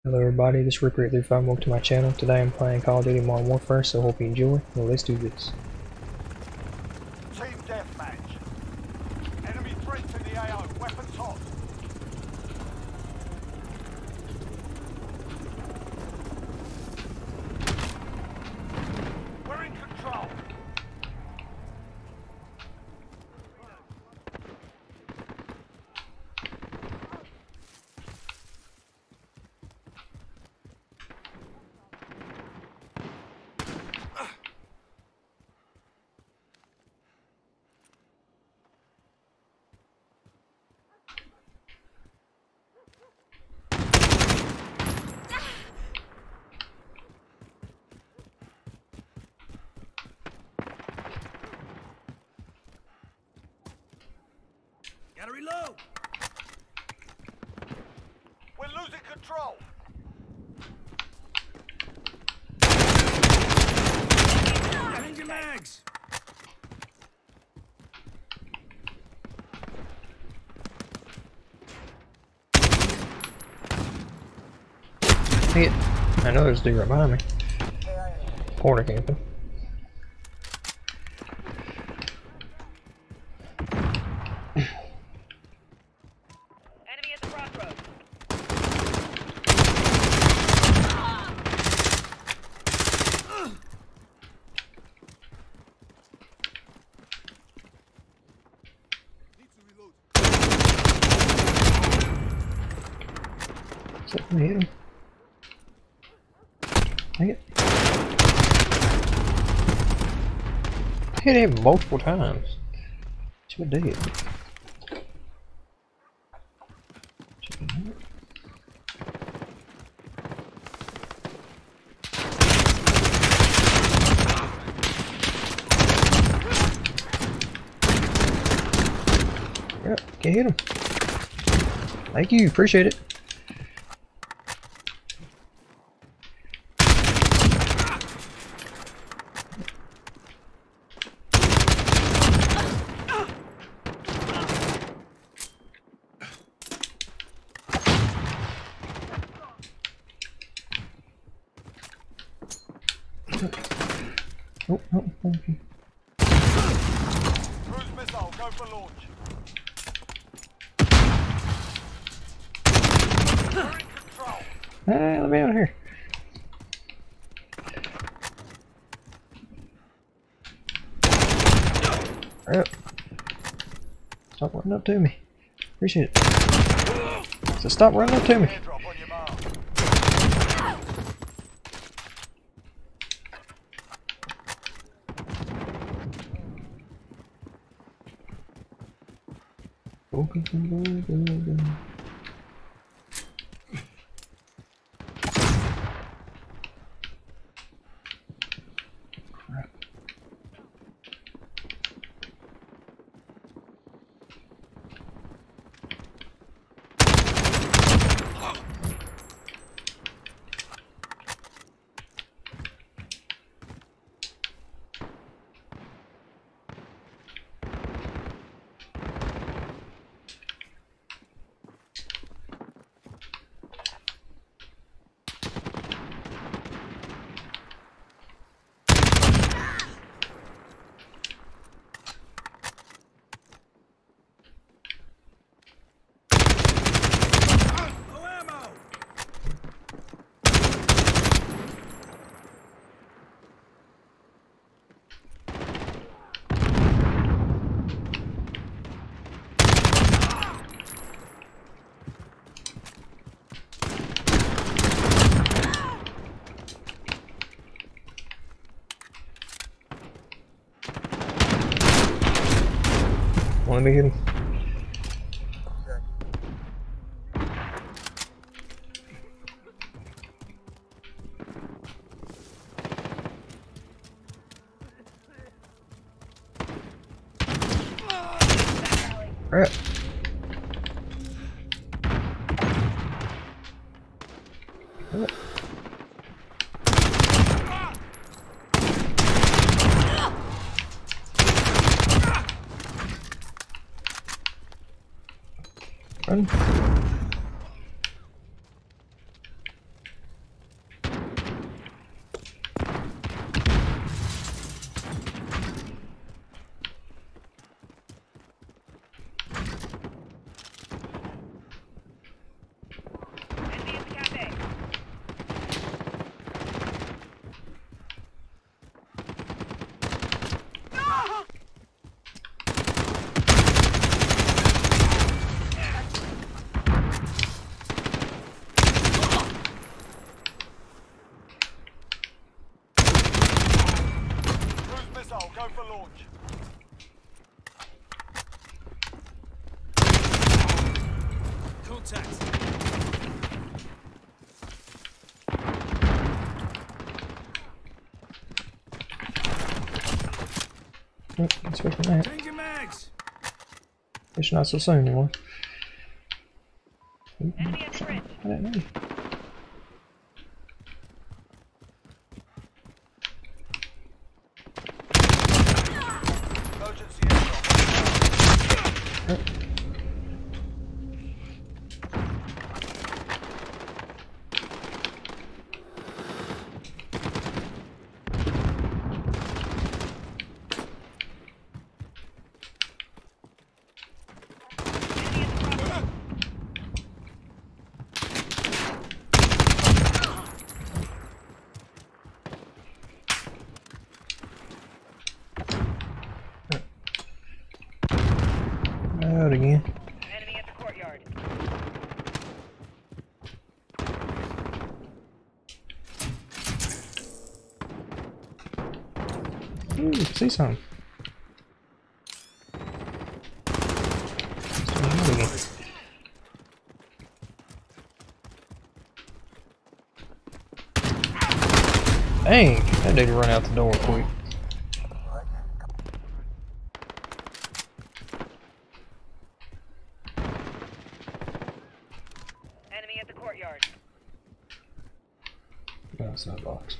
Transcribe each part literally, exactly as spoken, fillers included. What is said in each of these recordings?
Hello everybody, this is Ripper eight three five. Welcome to my channel. Today I'm playing Call of Duty Modern Warfare, so hope you enjoy. Well, let's do this. Team deathmatch. Enemy threats in the A O. Weapons hot. We're in control. Gotta reload! We're losing control. Change your mags! Hey, I know there's a dude right behind me. Corner camping. Enemy at the crossroads. So, let me hit him. Dang it. Hit him multiple times. Should have did. Yep, can't hit him. Thank you, appreciate it. Oh, oh, okay. Cruise missile. Go for launch. We're in control. Hey, let me out of here. Hurry up. Stop running up to me. Appreciate it. So stop running up to me. Airdrop on your mark. No ammo! Let me hit him. Hurry up. Hurry up. Run. Oh, expecting that. Changing mags. Guess not so soon anymore. Enemy at the bridge. I don't know. Emergency airdrop. Out again. Enemy at the courtyard. Ooh, see something. Out again. Dang, that dude run out the door quick. Enemy at the courtyard. Go outside box.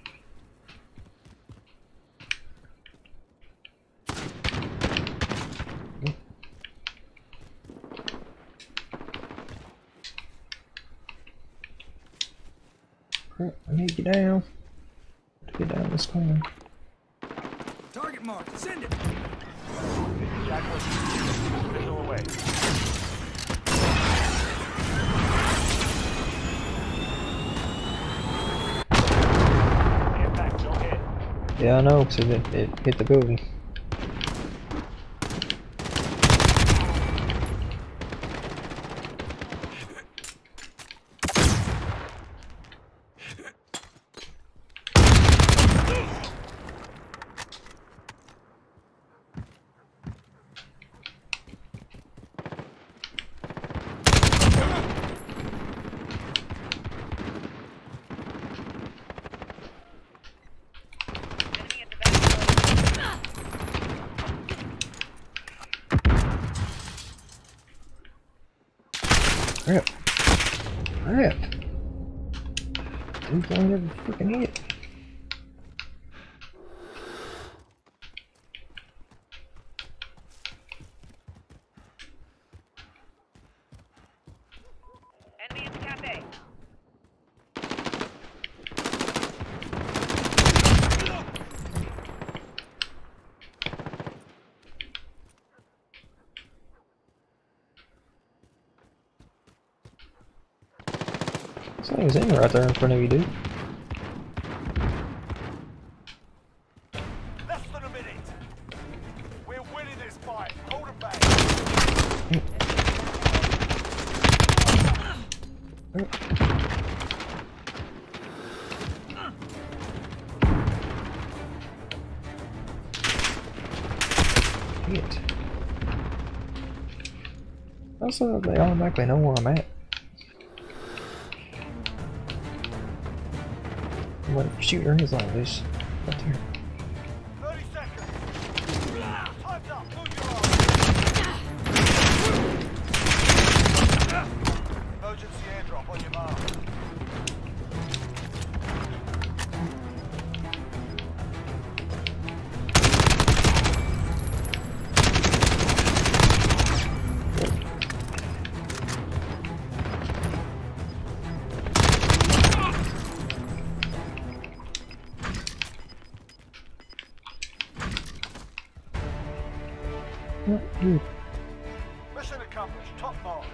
Crap, I need to get down. To get down this corner. Target marked. Send it. Jaguar missile away. Impact, don't hit. Yeah, I know, because it, it hit the building. Enemy at the back door. Crap. Crap. Dude, don't ever freaking hit. Enemy at the cafe. Something's in right there in front of you, dude. Less than a minute. We're winning this fight. Hold it back. Shit. Also, they automatically know where I'm at. What shooter is like this? Right there. thirty seconds. Time's up. Move your arm. Emergency airdrop on your mark. What? Dude. Mission accomplished. Top marks.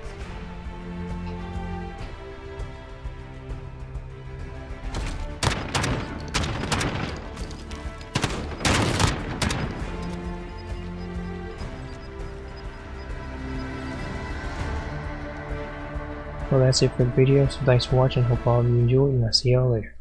Well, that's it for the video, so thanks for watching. Hope all of you enjoyed, and I'll see y'all later.